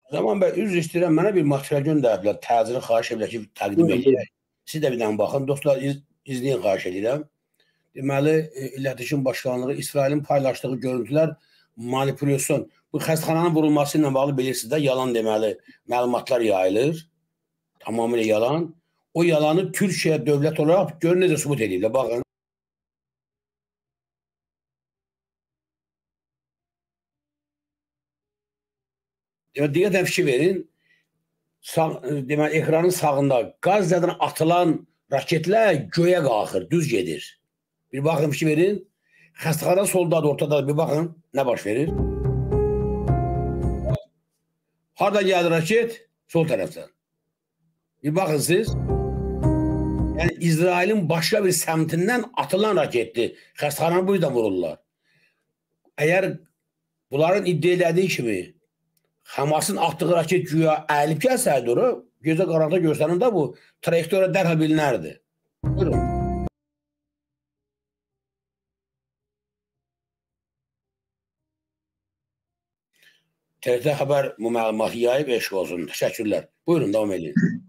Zaman bəy, üzr istəyirəm, mənə bir material göndəriblər, təcili xahiş edirlər ki, təqdim edək. Siz də bir dənə baxın, dostlar, izləyin xahiş edirəm. Deməli, İletişim Başkanlığı İsrailin paylaşdığı görüntülər manipulyasyon. Bu xəstəxananın vurulması ilə bağlı bilirsiniz də, yalan deməli məlumatlar yayılır. Tamamilə yalan. O yalanı Türkiyə dövlət olaraq görün necə sübut ediblər. Baxın. Diqqətlə fikir verin. Deməli, ekranın sağında Qazzadan atılan raketlər göyə qalxır, düz gedir. Bir baxın, fikir verin. Xəstəxana soldadır, ortada bir baxın, nə baş verir? Harada gəldi raket? Sol tərəfdən. Bir baxın siz. Yəni, İsrailin başqa bir səmtindən atılan raketdir. Xəstəxananı bu yüzden vururlar. Əgər bunların iddia elədiyi kimi Hamasın atdığı raket güya əyilib gəlsəydi onu, gözə qaraqda görsənin də bu trayektoriya dərhal bilinərdi. Buyurun. TRT Xəbər bu məlumatı yayıb, eşq olsun. Təşəkkürlər. Buyurun, davam edin.